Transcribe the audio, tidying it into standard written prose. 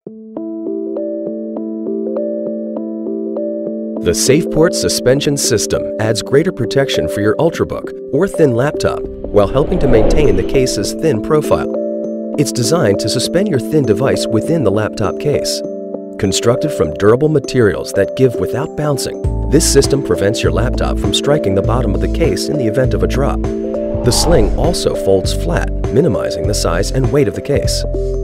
The SafePort Suspension System adds greater protection for your Ultrabook or thin laptop while helping to maintain the case's thin profile. It's designed to suspend your thin device within the laptop case. Constructed from durable materials that give without bouncing, this system prevents your laptop from striking the bottom of the case in the event of a drop. The sling also folds flat, minimizing the size and weight of the case.